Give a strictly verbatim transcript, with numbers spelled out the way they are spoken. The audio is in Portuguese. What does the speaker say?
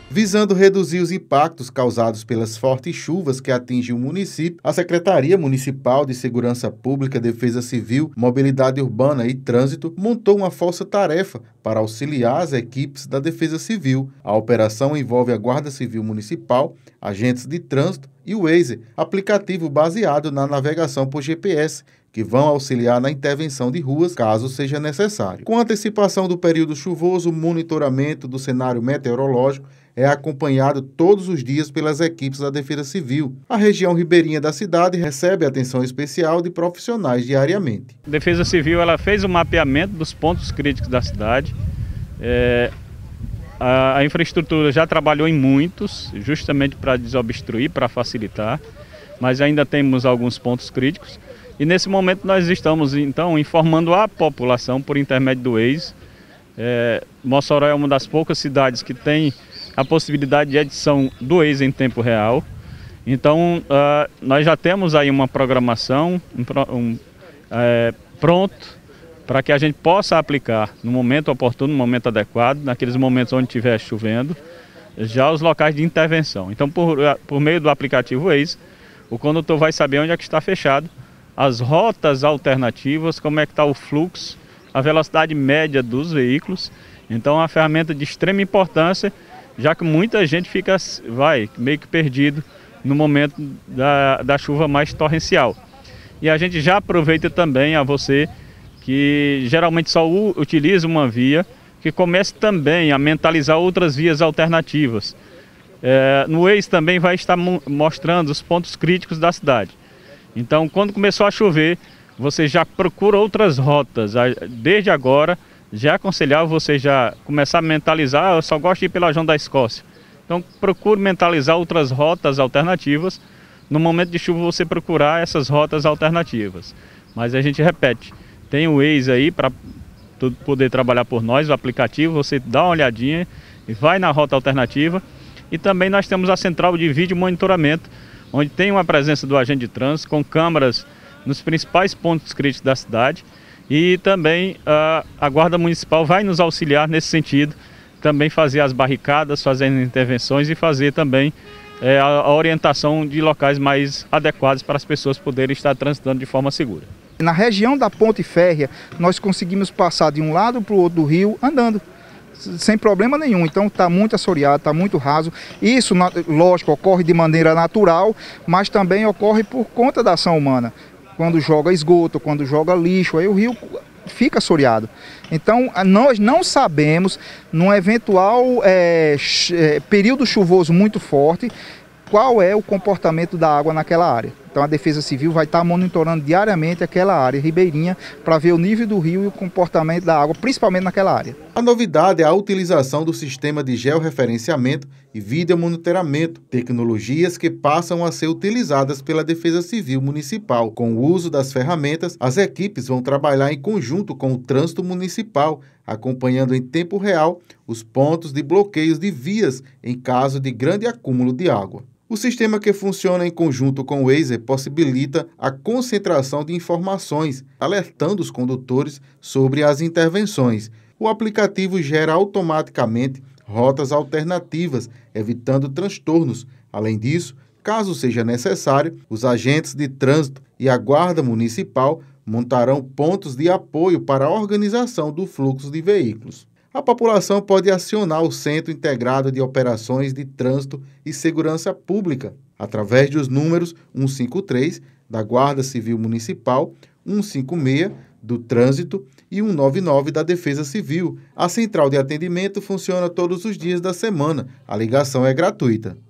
Visando reduzir os impactos causados pelas fortes chuvas que atingem o município, a Secretaria Municipal de Segurança Pública, Defesa Civil, Mobilidade Urbana e Trânsito montou uma força-tarefa para auxiliar as equipes da Defesa Civil. A operação envolve a Guarda Civil Municipal, agentes de trânsito e o Waze, aplicativo baseado na navegação por G P S, que vão auxiliar na intervenção de ruas, caso seja necessário. Com antecipação do período chuvoso, o monitoramento do cenário meteorológico é acompanhado todos os dias pelas equipes da Defesa Civil. A região ribeirinha da cidade recebe atenção especial de profissionais diariamente. A Defesa Civil ela fez o mapeamento dos pontos críticos da cidade. É, a, a infraestrutura já trabalhou em muitos, justamente para desobstruir, para facilitar, mas ainda temos alguns pontos críticos. E nesse momento nós estamos então informando a população por intermédio do Waze. É, Mossoró é uma das poucas cidades que tem a possibilidade de edição do Waze em tempo real. Então uh, nós já temos aí uma programação um, um, é, pronto para que a gente possa aplicar no momento oportuno, no momento adequado, naqueles momentos onde estiver chovendo, já os locais de intervenção. Então por, por meio do aplicativo Waze, o condutor vai saber onde é que está fechado, as rotas alternativas, como é que está o fluxo, a velocidade média dos veículos. Então é uma ferramenta de extrema importância, já que muita gente fica vai, meio que perdido no momento da, da chuva mais torrencial. E a gente já aproveita também a você que geralmente só utiliza uma via, que comece também a mentalizar outras vias alternativas. É, no Waze também vai estar mostrando os pontos críticos da cidade. Então, quando começou a chover, você já procura outras rotas. Desde agora, já é aconselhável você já começar a mentalizar, ah, eu só gosto de ir pela João da Escócia. Então, procure mentalizar outras rotas alternativas. No momento de chuva, você procurar essas rotas alternativas. Mas a gente repete, tem o Waze aí para poder trabalhar por nós, o aplicativo, você dá uma olhadinha e vai na rota alternativa. E também nós temos a central de vídeo monitoramento, onde tem uma presença do agente de trânsito com câmeras nos principais pontos críticos da cidade. E também a, a Guarda Municipal vai nos auxiliar nesse sentido, também fazer as barricadas, fazer intervenções e fazer também é, a, a orientação de locais mais adequados para as pessoas poderem estar transitando de forma segura. Na região da Ponte Férrea, nós conseguimos passar de um lado para o outro do rio andando, sem problema nenhum. Então está muito assoreado, está muito raso. Isso, lógico, ocorre de maneira natural, mas também ocorre por conta da ação humana. Quando joga esgoto, quando joga lixo, aí o rio fica assoreado. Então nós não sabemos, num eventual é, período chuvoso muito forte, qual é o comportamento da água naquela área. Então a Defesa Civil vai estar monitorando diariamente aquela área ribeirinha para ver o nível do rio e o comportamento da água, principalmente naquela área. A novidade é a utilização do sistema de georreferenciamento e videomonitoramento, tecnologias que passam a ser utilizadas pela Defesa Civil Municipal. Com o uso das ferramentas, as equipes vão trabalhar em conjunto com o Trânsito Municipal, acompanhando em tempo real os pontos de bloqueios de vias em caso de grande acúmulo de água. O sistema, que funciona em conjunto com o Waze, possibilita a concentração de informações, alertando os condutores sobre as intervenções. O aplicativo gera automaticamente rotas alternativas, evitando transtornos. Além disso, caso seja necessário, os agentes de trânsito e a Guarda Municipal montarão pontos de apoio para a organização do fluxo de veículos. A população pode acionar o Centro Integrado de Operações de Trânsito e Segurança Pública, através dos números cento e cinquenta e três da Guarda Civil Municipal, cento e cinquenta e seis do Trânsito e cento e noventa e nove da Defesa Civil. A central de atendimento funciona todos os dias da semana. A ligação é gratuita.